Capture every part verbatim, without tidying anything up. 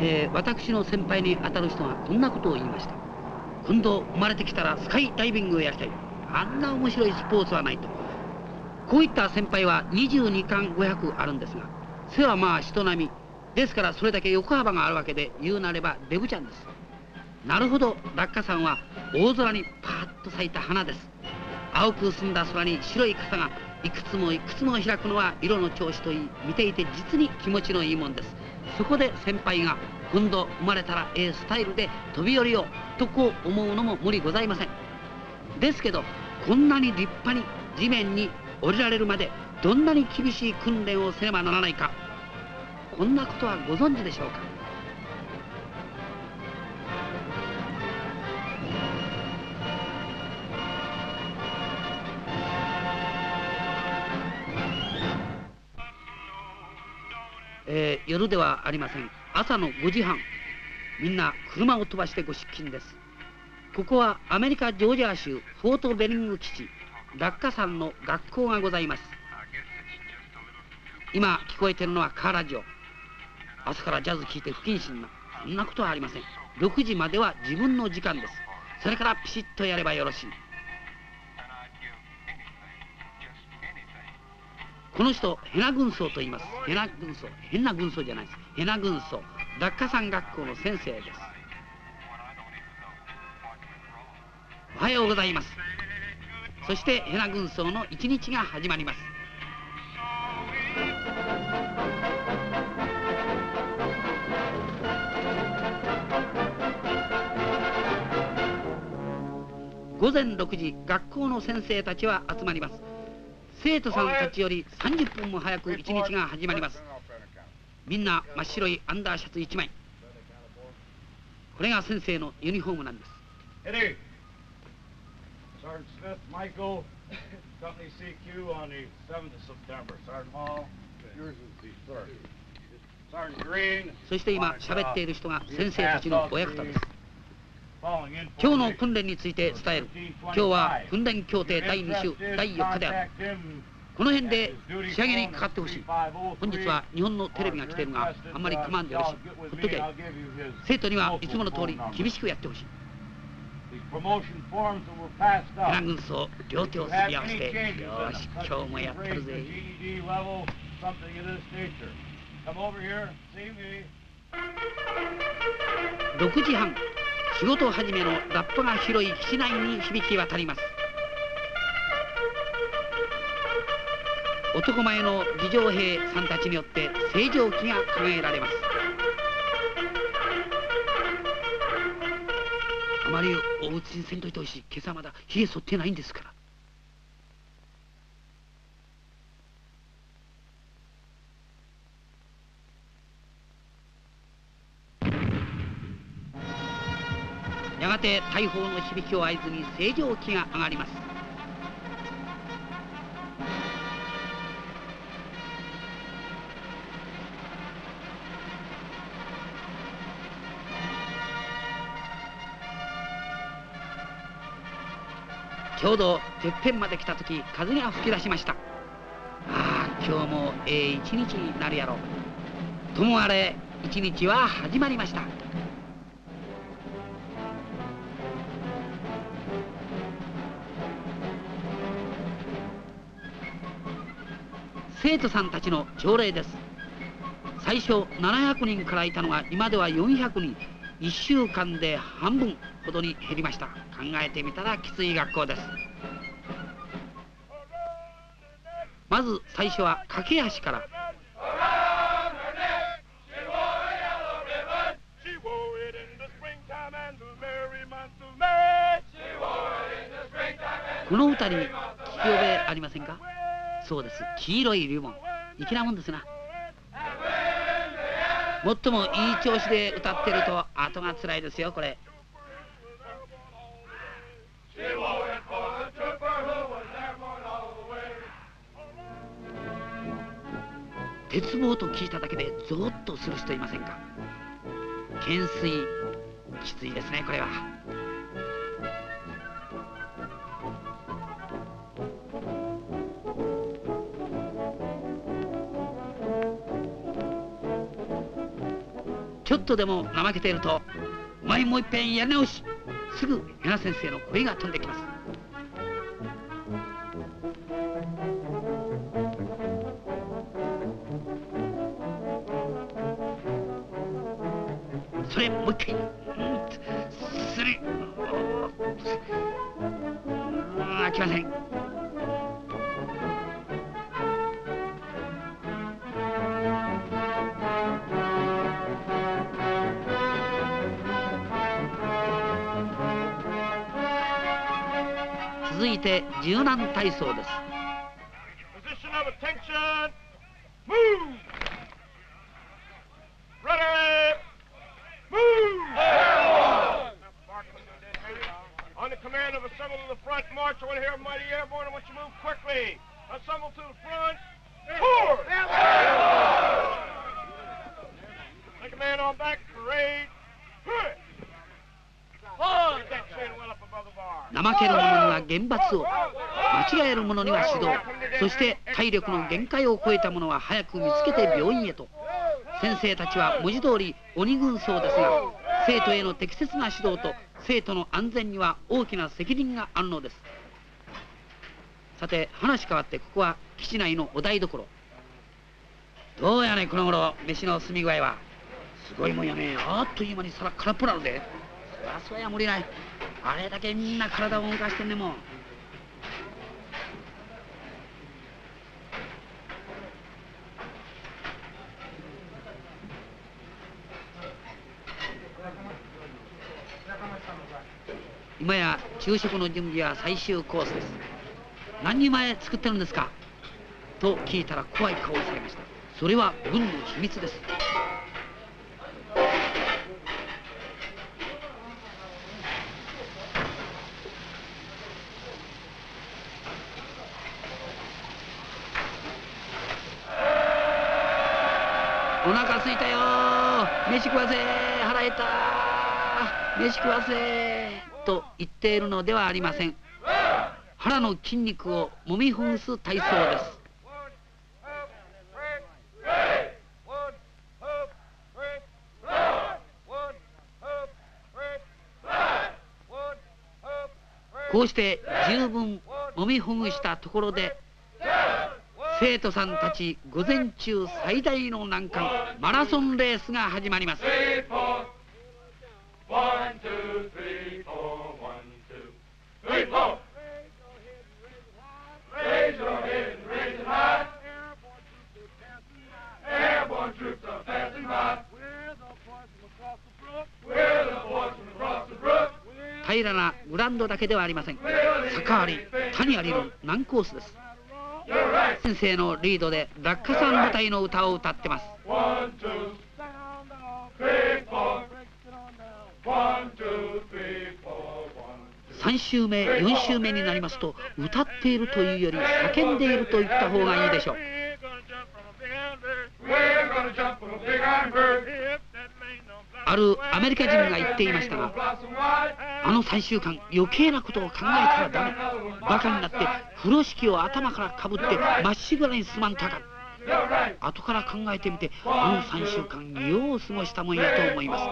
えー、私の先輩に当たる人がこんなことを言いました。今度生まれてきたらスカイダイビングをやりたい。あんな面白いスポーツはないと。こういった先輩はにじゅうにかんごひゃくあるんですが、背はまあ人並みですから、それだけ横幅があるわけで、言うなればデブちゃんです。なるほど、落下山は大空にパーッと咲いた花です。青く澄んだ空に白い傘がいくつもいくつも開くのは色の調子といい、見ていて実に気持ちのいいもんです。そこで先輩が今度生まれたらええスタイルで飛び降りようとこう思うのも無理ございません。ですけど、こんなに立派に地面に降りられるまでどんなに厳しい訓練をせねばならないか、こんなことはご存知でしょうか。えー、夜ではありません。朝のごじはん、みんな車を飛ばしてご出勤です。ここはアメリカ・ジョージア州フォートベリング基地、落下山の学校がございます。今聞こえてるのはカーラジオ。朝からジャズ聴いて不謹慎な、そんなことはありません。ろくじまでは自分の時間です。それからピシッとやればよろしい。この人ヘナ軍曹と言います。ヘナ軍曹、変な軍曹じゃないです。ヘナ軍曹、落下山学校の先生です。おはようございます。そしてヘナ軍曹の一日が始まります。午前ろくじ、学校の先生たちは集まります。生徒さんたちよりさんじゅっぷんも早く一日が始まります。みんな真っ白いアンダーシャツいちまい。これが先生のユニフォームなんです。そして今喋っている人が先生たちの親方です。今日の訓練について伝える。今日は訓練協定だいに週だいよっかである。この辺で仕上げにかかってほしい。本日は日本のテレビが来てるが、あんまり構わんでよろしい。ほっとけ。生徒にはいつもの通り厳しくやってほしい。ヘナ軍曹、両手をすり合わせて、よし今日もやったるぜ。ろくじはん、仕事始めのラッパが広い基地内に響き渡ります。男前の儀仗兵さんたちによって星条旗が掲げられます。あまりおうちにせんといてほしい。今朝まだ冷え剃ってないんですから。やがて大砲の響きを合図に星条旗が上がります。ちょうどてっぺんまで来た時、風が吹き出しました。ああ、今日もええ一日になるやろう。ともあれ一日は始まりました。生徒さんたちの朝礼です。最初ななひゃくにんからいたのが今ではよんひゃくにん、いっしゅうかんで半分ほどに減りました。考えてみたらきつい学校です。まず最初は駆け足から。この歌に聞き覚えありませんか？そうです、黄色いリボン。粋なもんですな。もっともいい調子で歌ってると後がつらいですよ、これ。鉄棒と聞いただけでゾーッとする人いませんか？懸垂、きついですね、これは。 ちょっとでも怠けていると、お前もういっぺんやり直し、すぐヘナ先生の声が飛んできます。それもう一回、うん、する、あきません。続いて柔軟体操です。 On the command of assemble to the front, march. I want to hear a mighty airborne. I want you to move quickly. Assemble to the front. Forward. The command on back, parade. Get that chain well up above the bar. 怠ける者には厳罰を、間違える者には指導、そして体力の限界を超えた者は早く見つけて病院へと。先生たちは文字通り鬼軍曹ですが、生徒への適切な指導と生徒の安全には大きな責任があるのです。さて話変わって、ここは基地内のお台所。どうやねこの頃飯の済み具合は。すごいもんやね。あっという間に皿空っぽなので。そりゃそうや無理ない。あれだけみんな体を動かしてんねもん。今や昼食の準備は最終コースです。何人前作ってるんですかと聞いたら怖い顔をされました。それは軍の秘密です。お腹すいたよー、飯食わせー、腹減ったー、飯食わせーと言っているのではありません。腹の筋肉をもみほぐす体操です。こうして十分もみほぐしたところで、生徒さんたち午前中最大の難関マラソンレースが始まります。平らなグラウンドだけではありません。坂あり谷ありの難コースです。先生のリードで落下傘舞台の歌を歌ってます。さん週目よん週目になりますと、歌っているというより叫んでいると言った方がいいでしょう。あるアメリカ人が言っていましたが、あのさんしゅうかん余計なことを考えたらダメ、バカになって風呂敷を頭からかぶってまっしぐらにすまんたか。後から考えてみて、あのさんしゅうかんよう過ごしたもんやと思います。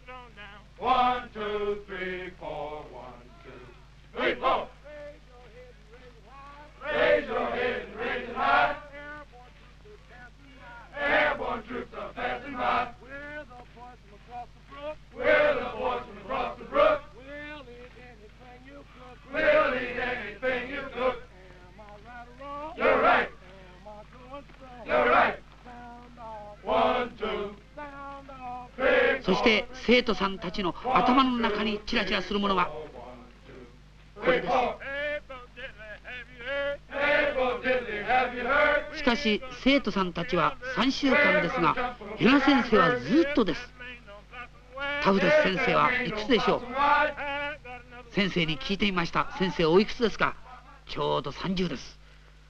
そして生徒さんたちの頭の中にチラチラするものはこれです。しかし生徒さんたちはさんしゅうかんですが、ヘナ先生はずっとです。タフデス先生はいくつでしょう。先生に聞いてみました。先生おいくつですか。ちょうどさんじゅうです。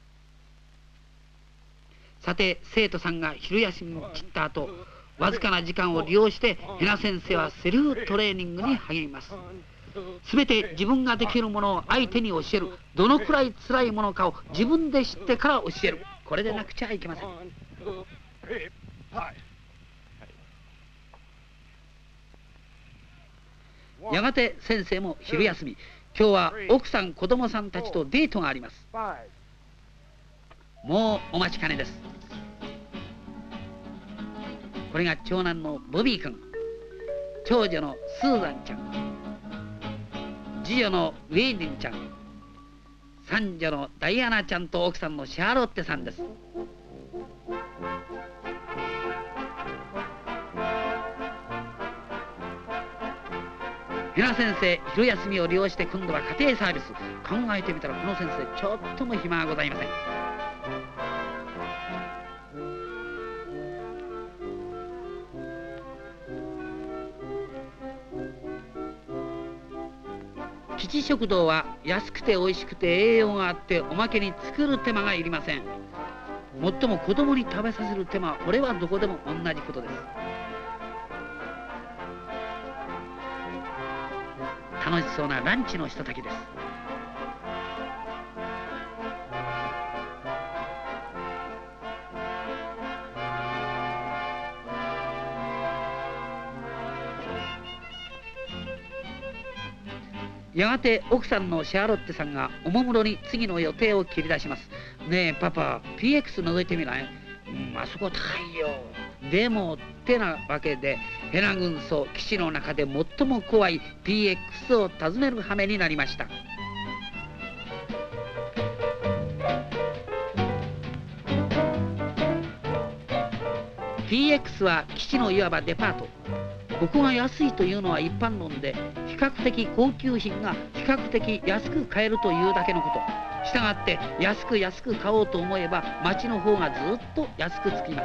さて生徒さんが昼休みを切った後、わずかな時間を利用してヘナ先生はセルフトレーニングに励みます。すべて自分ができるものを相手に教える。どのくらい辛いものかを自分で知ってから教える。これでなくちゃいけません。 やがて先生も昼休み。今日は奥さん子供さんたちとデートがあります。もうお待ちかねです。これが長男のボビー君、長女のスーザンちゃん、次女のウェイリンちゃん、三女のダイアナちゃんと奥さんのシャーロッテさんです。ヘナ先生、昼休みを利用して今度は家庭サービス。考えてみたらこの先生ちょっとも暇はございません。基地食堂は安くて美味しくて栄養があって、おまけに作る手間がいりません。もっとも子供に食べさせる手間は、これはどこでも同じことです。楽しそうなランチのひとときです。やがて奥さんのシャーロッテさんがおもむろに次の予定を切り出します。ねえパパ、 ピーエックス 覗いてみない？うん、あそこ高いよ。でもってなわけで、ヘナ軍曹基地の中で最も怖い ピーエックス を訪ねる羽目になりました。ピーエックス は基地のいわばデパート。ここが安いというのは一般論で、比較的高級品が比較的安く買えるというだけのこと。したがって安く安く買おうと思えば町の方がずっと安くつきます。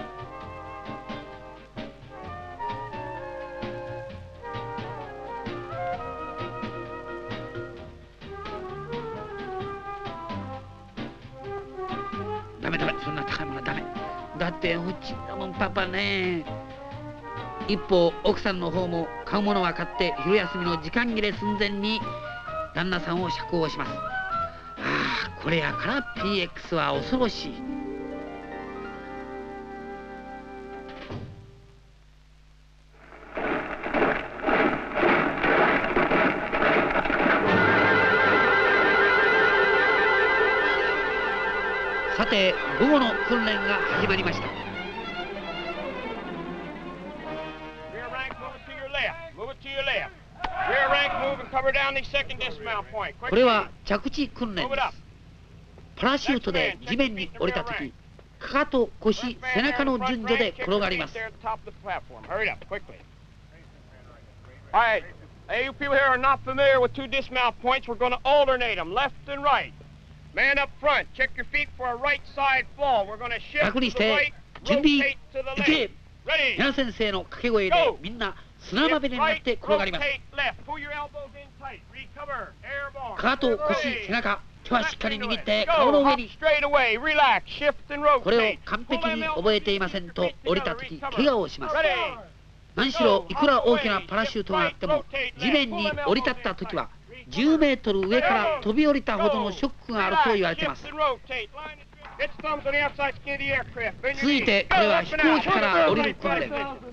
ダメダメ、そんな高いものはダメだって、うちのもんパパね。一方奥さんの方も買うものは買って、昼休みの時間切れ寸前に旦那さんを釈放します。ああ、これやから ピーエックス は恐ろしい。さて午後の訓練が始まりました。これは着地訓練です。パラシュートで地面に降りたとき、かかと、腰、背中の順序で転がります。 Alright, you people here are not familiar with two dismount points. We're going to alternate them, left and right. Man up front, check your feet for a right side fall. We're going to shift to the right, rotate to the left. Ready? ヘナ先生の掛け声でみんな砂まみれになって転がります。かかと、腰、背中、手はしっかり握って顔の上に。これを完璧に覚えていませんと降りたとき怪我をします。何しろいくら大きなパラシュートがあっても、地面に降り立ったときはじゅうメートル上から飛び降りたほどのショックがあると言われています。続いてこれは飛行機から降りる訓練。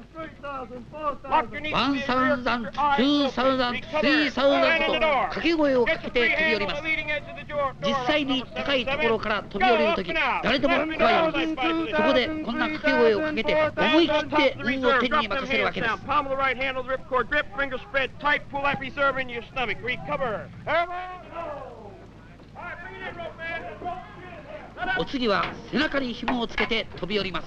ワンサウザンド、ツーサウザンド、スリーサウザンドと掛け声をかけて飛び降ります。実際に高いところから飛び降りるとき、誰でも怖いように、そこでこんな掛け声をかけて思い切って運を天に任せるわけです。お次は背中に紐をつけて飛び降ります。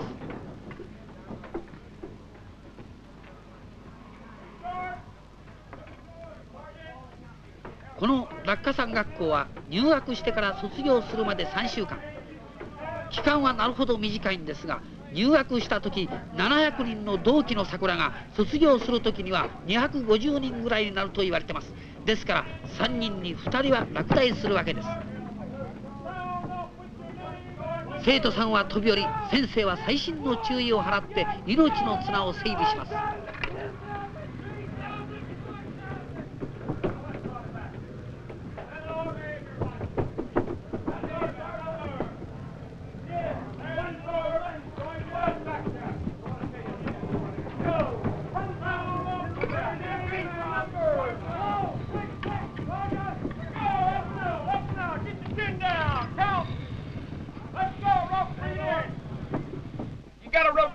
この落下山学校は入学してから卒業するまでさんしゅうかん。期間はなるほど短いんですが、入学した時ななひゃくにんの同期の桜が卒業する時にはにひゃくごじゅうにんぐらいになると言われてます。ですからさんにんにふたりは落第するわけです。生徒さんは飛び降り、先生は細心の注意を払って命の綱を整備します。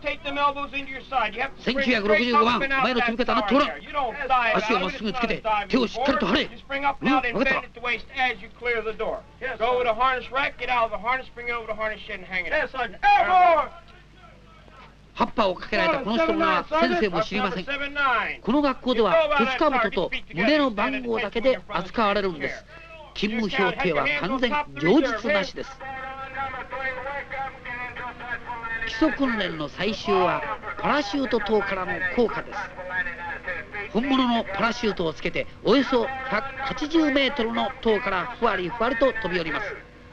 せんきゅうひゃくろくじゅうごばん、前の飛び方なってごらん。足をまっすぐつけて、手をしっかりと張れ。うん、分かった。葉っぱをかけられたこの人の名は先生も知りません。この学校では鉄兜と胸の番号だけで扱われるんです。勤務表定は完全上実なしです。基礎訓練の最終はパラシュート塔からの降下です。本物のパラシュートをつけておよそひゃくはちじゅうメートルの塔からふわりふわりと飛び降ります。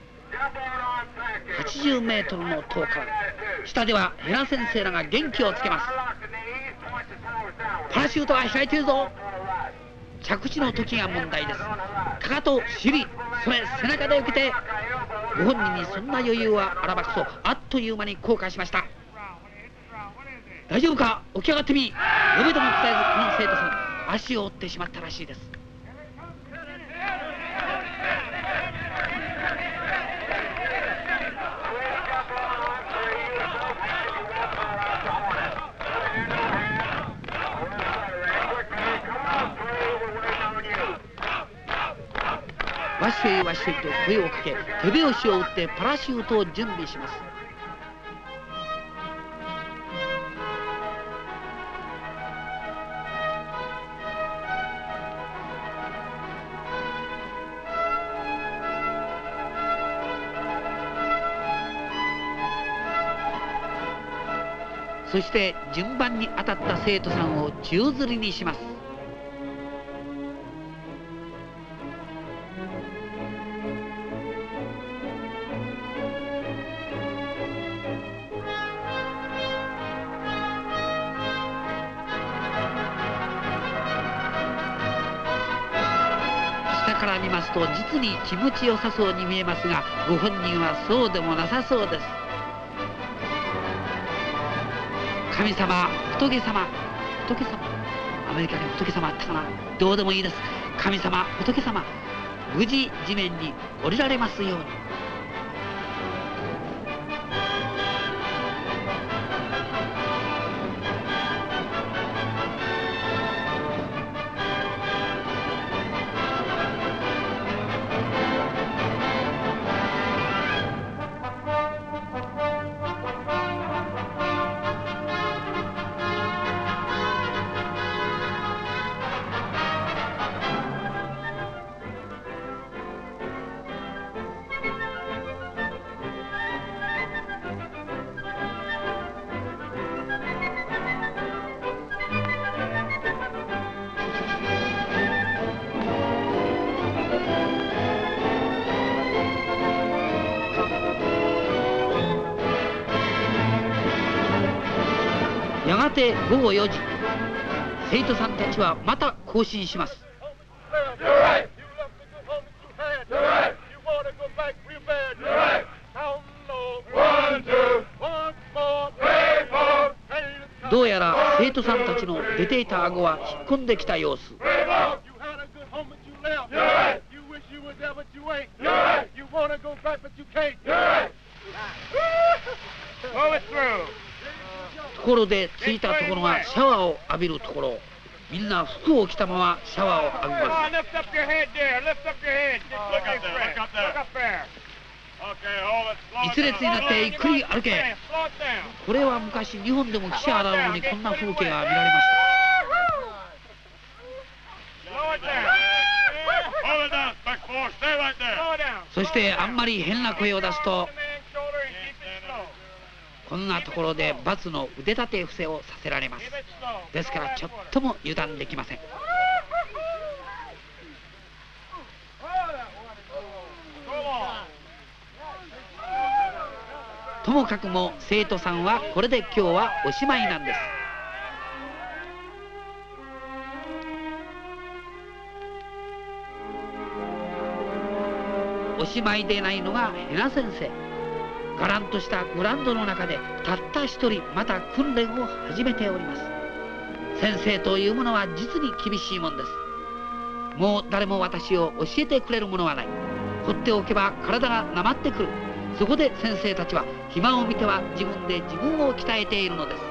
はちじゅうメートルの塔から下ではヘナ先生らが元気をつけます。パラシュートは開いているぞ。着地の時が問題です。かかと、尻、それ背中で受けて、ご本人にそんな余裕はあらばくそあっという間に降下しました。大丈夫か、起き上がってみ。呼べとも答えずこの生徒さん足を折ってしまったらしいです。わっしょいわっしょいと声をかけ、手拍子を打ってパラシュートを準備します。そして順番に当たった生徒さんを宙吊りにします。下から見ますと実に気持ちよさそうに見えますが、ご本人はそうでもなさそうです。神様、仏様、仏様、アメリカに仏様あったかな、どうでもいいです。神様、仏様、無事地面に降りられますように。やがてごごよじ、生徒さんたちはまた行進します。どうやら生徒さんたちの出ていた顎は引っ込んできた様子。ところで着いたところがシャワーを浴びるところ。みんな服を着たままシャワーを浴びます。一列になってゆっくり歩け。これは昔日本でも汽車洗うのにこんな風景が見られました。そしてあんまり変な声を出すとこんなところで罰の腕立て伏せをさせられます。ですからちょっとも油断できません。ともかくも生徒さんはこれで今日はおしまいなんです。おしまいでないのがヘナ先生。がらんとしたグラウンドの中でたった一人また訓練を始めております。先生というものは実に厳しいもんです。もう誰も私を教えてくれるものはない。放っておけば体がなまってくる。 そこで先生たちは暇を見ては自分で自分を鍛えているのです。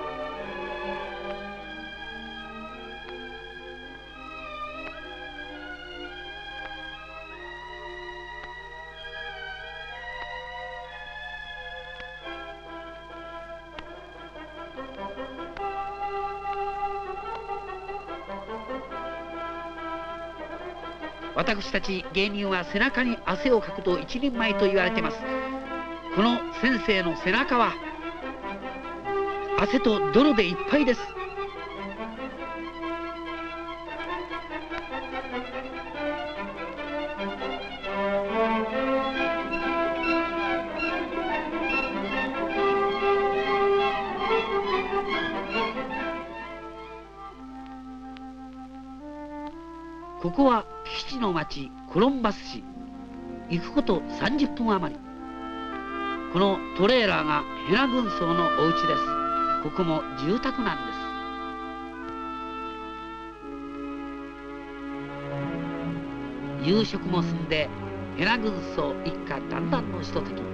私たち芸人は背中に汗をかくと一人前と言われています。この先生の背中は汗と泥でいっぱいです。ここは基地の町コロンバス市。行くことさんじゅっぷん余り。このトレーラーがヘナ軍曹のお家です。ここも住宅なんです。夕食も済んでヘナ軍曹一家団らんのひととき。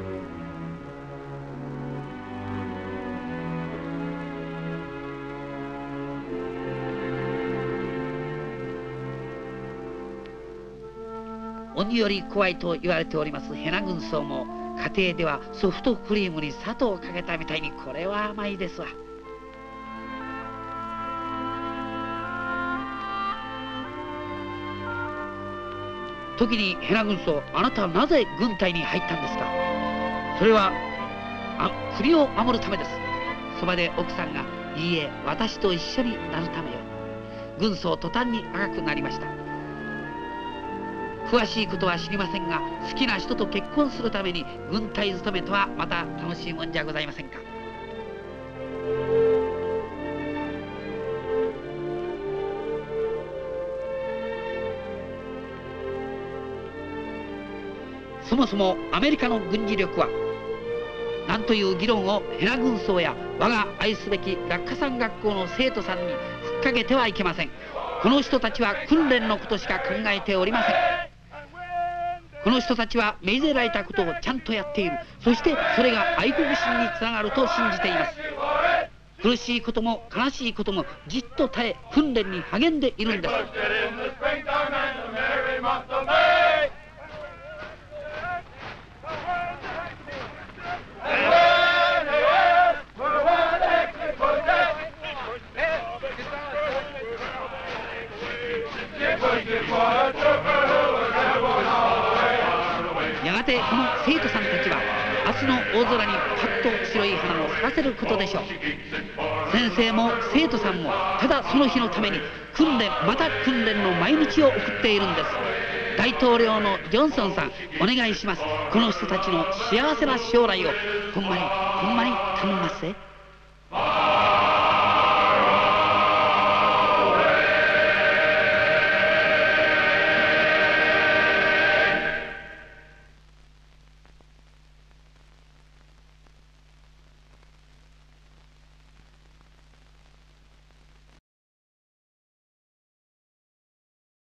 鬼より怖いと言われておりますヘナ軍曹も家庭ではソフトクリームに砂糖をかけたみたいにこれは甘いですわ。時にヘナ軍曹、あなたはなぜ軍隊に入ったんですか。それはあ国を守るためです。そばで奥さんが、いいえ私と一緒になるためよ。軍曹途端に赤くなりました。詳しいことは知りませんが、好きな人と結婚するために軍隊勤めとはまた楽しいもんじゃございませんか。そもそもアメリカの軍事力は何という議論をヘナ軍曹や我が愛すべき学科山学校の生徒さんにふっかけてはいけません。この人たちは訓練のことしか考えておりません。この人たちは命ぜられたことをちゃんとやっている。そしてそれが愛国心につながると信じています。苦しいことも悲しいこともじっと耐え訓練に励んでいるんです。やがてこの生徒さんたちは明日の大空にパッと白い花を咲かせることでしょう。先生も生徒さんもただその日のために訓練また訓練の毎日を送っているんです。大統領のジョンソンさん、お願いします。この人たちの幸せな将来をほんまにほんまに頼みますね。